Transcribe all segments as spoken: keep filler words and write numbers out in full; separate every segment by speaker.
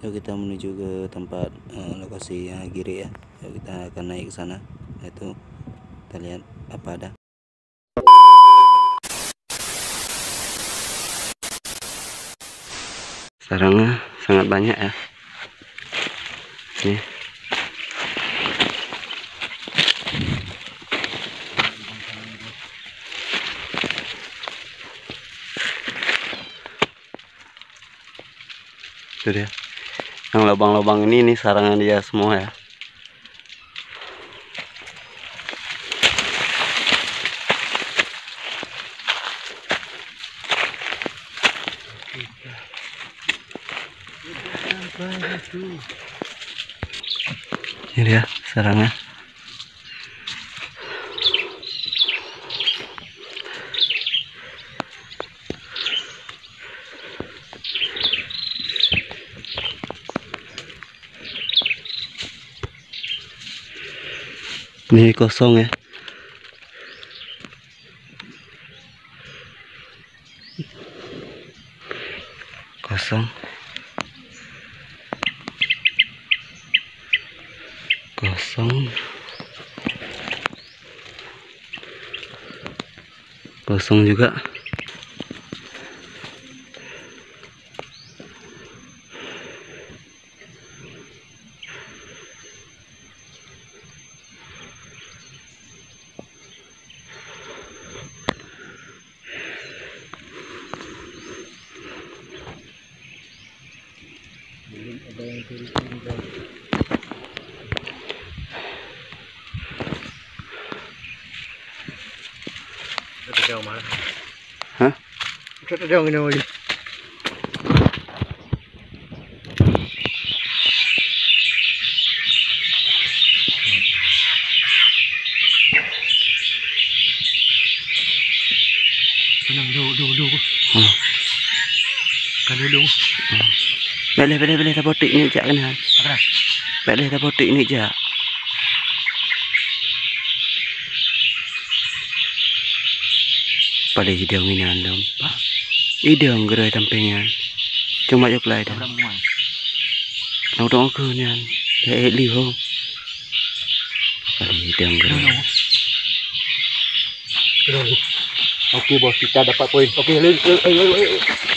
Speaker 1: Yuk kita menuju ke tempat uh, lokasi uh, Giri ya. Yuk kita akan naik ke sana. Itu kita lihat apa ada. Sarangnya sangat banyak ya. Nih. Itu dia. Yang lubang-lubang ini nih sarangnya dia semua ya. Ini dia sarangnya. Ini kosong ya. Kosong. Kosong. Kosong juga.
Speaker 2: Ada yang tulisan juga. Ada jauh mana?
Speaker 1: Hah?
Speaker 2: Ada jauh ini lagi. Senang dulu dulu dulu.
Speaker 1: Hmm.
Speaker 2: Kan dulu.
Speaker 1: Hmm. Boleh boleh boleh tak potik ni jak kena.
Speaker 2: Apa?
Speaker 1: Boleh tak potik ni jak. Pada hidung ini anda. Hidung gerai tampingan. Cuma jok lai dah. Nau dong aku ni an. Eh liho. Pada hidung gerai.
Speaker 2: Oke bos, kita dapat poin. Oke, ayo ayo ayo.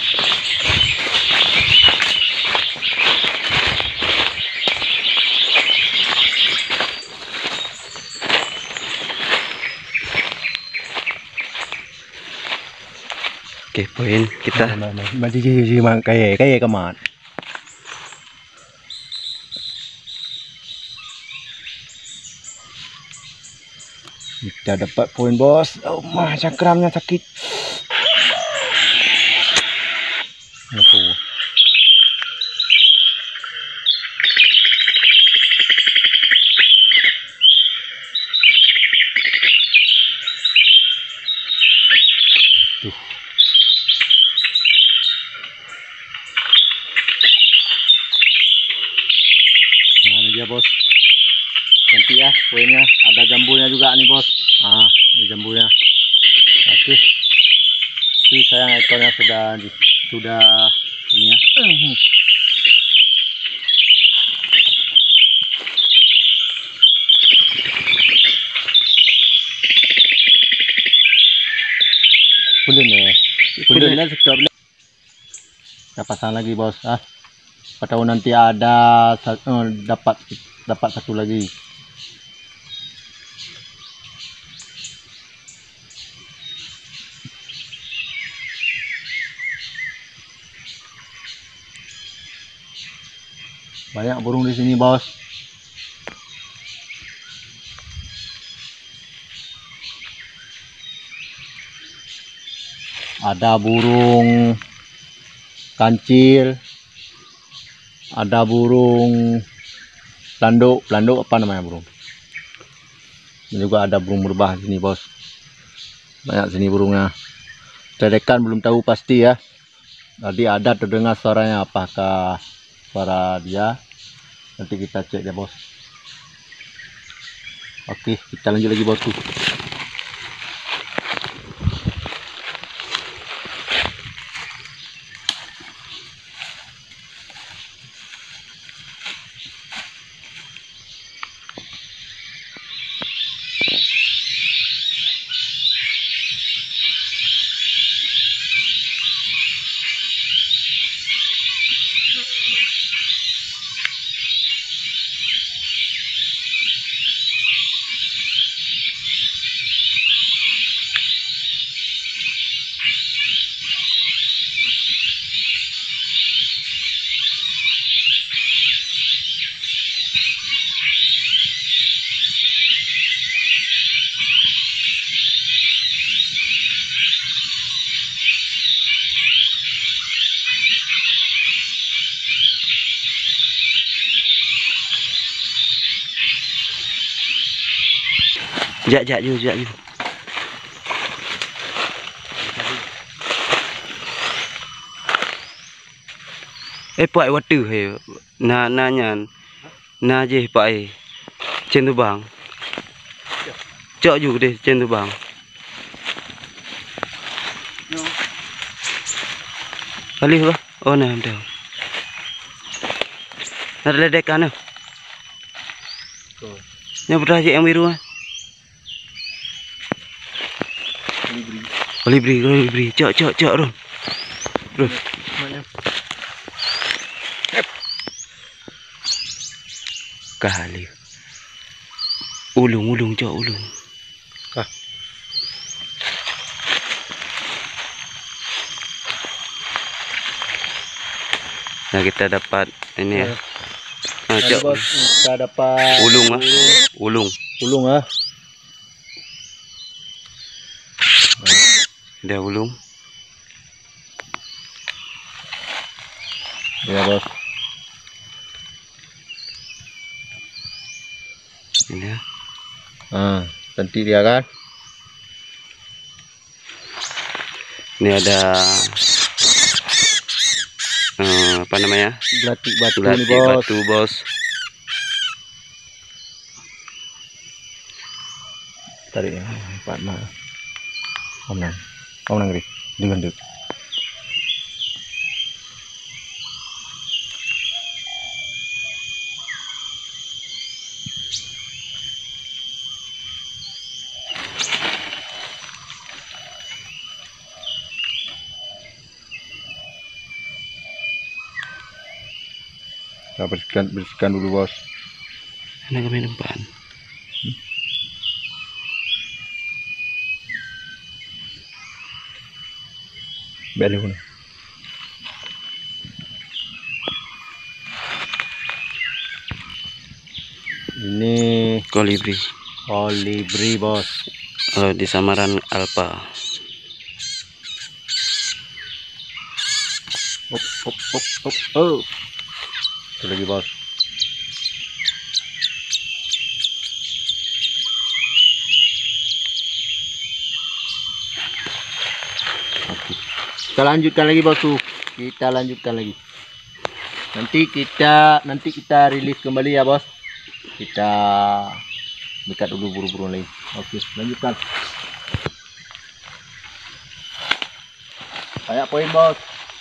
Speaker 1: Oke, poin kita.
Speaker 2: Masih sih mang kayak kayak kemat. Kita dapat poin bos. Oh mah cakramnya sakit. Apa? Tuh. Nah ini dia bos. Nanti ya poinnya. Ada jambunya juga nih bos. Ah, di jambunya. Oke. Ini sayang ekornya sudah di, sudah ini ya. Pulen ya. Pulen lah sedap. Kita pasang lagi bos. Ah. Pada nanti ada uh, dapat dapat satu lagi. Banyak burung di sini bos. Ada burung kancil, ada burung pelanduk, pelanduk apa namanya burung? Dan juga ada burung merbah di sini bos. Banyak sini burungnya. Tedekan belum tahu pasti ya. Tadi ada terdengar suaranya, apakah suara dia? Nanti kita cek ya bos. Oke, kita lanjut lagi bosku.
Speaker 1: Jak jak you, jak you. Eh pak water he. Na na nyan. Na je pak eh. Trên tu bang. Cok you deh trên tu bang. Kali ba? Oh na ambil. Ada ledek kan? Yang beraja yang biru ah. Kolibri, kolibri, cok, cok, cok, Ron. Ron. Kali. Ulung, ulung, cok, ulung.
Speaker 2: Kah.
Speaker 1: Nah kita dapat ini ya. Nah,
Speaker 2: Ada
Speaker 1: cok.
Speaker 2: bos, kita dapat
Speaker 1: Ulung ah, ulung.
Speaker 2: ulung ah.
Speaker 1: Ada ulung.
Speaker 2: Ya bos.
Speaker 1: Ini ya.
Speaker 2: Ah, cantik dia kan?
Speaker 1: Ini ada eh, apa namanya?
Speaker 2: Belatik batu nih
Speaker 1: Belatik
Speaker 2: bos.
Speaker 1: batu bos.
Speaker 2: Tarik ya, empat mah. Om nang, om nang ri, dengan dek. Kita bersihkan, bersihkan dulu bos.
Speaker 1: Ini kami depan.
Speaker 2: Balik pun. Ini
Speaker 1: Kolibri.
Speaker 2: kolibri bos.
Speaker 1: Oh, di samaran alpa.
Speaker 2: Hop hop hop hop. Oh. Itu lagi bos. Oke. Kita lanjutkan lagi bos tuh. Kita lanjutkan lagi. Nanti kita nanti kita rilis kembali ya bos. Kita dekat dulu buru-buru lagi. Oke, lanjutkan. Kayak poin bos.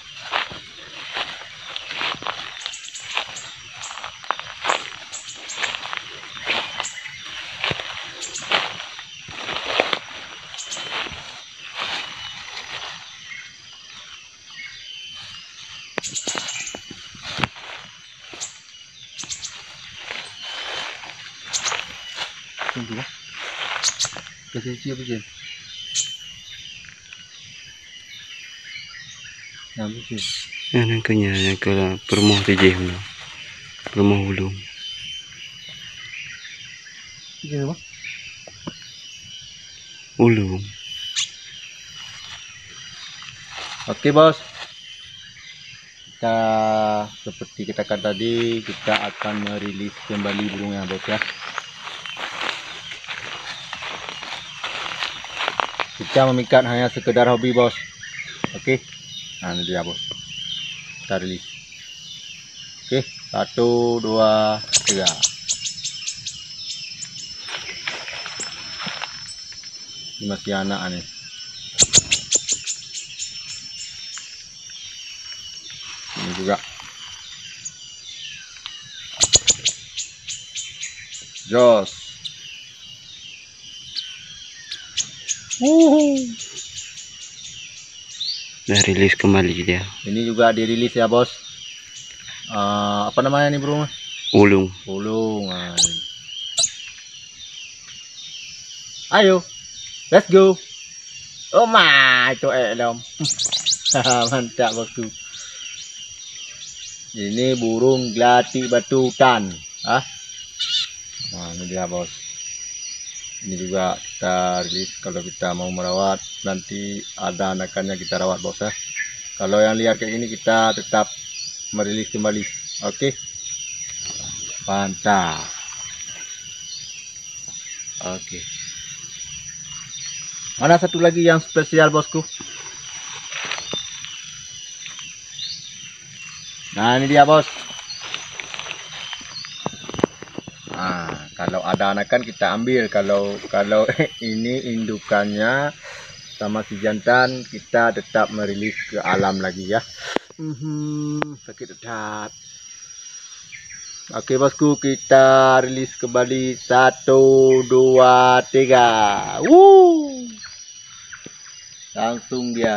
Speaker 2: Tunggu lah. Kecil kecil. Nah, kecil.
Speaker 1: Yang yang kenya yang ke permoh tijih mana? Permoh ulung.
Speaker 2: Kecil apa?
Speaker 1: Ulung.
Speaker 2: Oke bos. Kita seperti kita katakan tadi, kita akan merilis kembali burungnya bos ya. Kita memikat hanya sekedar hobi bos. Oke. Nah ini dia bos. Kita rilis. Oke. Satu, dua, tiga. Ini masih anak nih. Ini juga. Jos. Wuhu.
Speaker 1: Dah rilis kembali dia.
Speaker 2: Ini juga dirilis ya bos. uh, apa namanya nih burung?
Speaker 1: Ulung.
Speaker 2: Ulung. Nah. Ayo, let's go. Oh my, itu eh dong. Mantap bosku. Ini burung gelati batutan. Ah, nah ini dia bos. Ini juga kita rilis kalau kita mau merawat, nanti ada anakannya kita rawat bos ya. Kalau yang liar kayak gini kita tetap merilis kembali. Oke, mantap. Oke, mana satu lagi yang spesial bosku? Nah ini dia bos. Nah, kalau ada anakan kita ambil, kalau kalau ini indukannya sama si jantan kita tetap merilis ke alam lagi ya. Hmm, sakit tetap. Oke bosku, kita rilis kembali satu dua tiga. Wuh, langsung dia.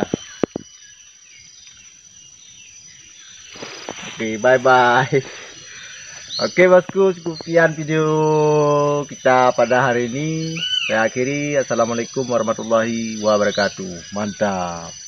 Speaker 2: Oke, bye bye. Oke bosku, cukup sekian video kita pada hari ini. Saya akhiri. Assalamualaikum warahmatullahi wabarakatuh. Mantap.